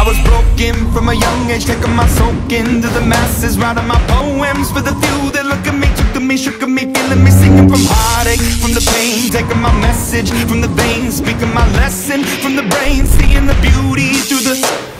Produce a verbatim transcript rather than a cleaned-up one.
I was broken from a young age, taking my soak into the masses, writing my poems for the few that look at me, took to me, shook at me, feeling me, singing from heartache, from the pain, taking my message from the veins, speaking my lesson from the brain, seeing the beauty through the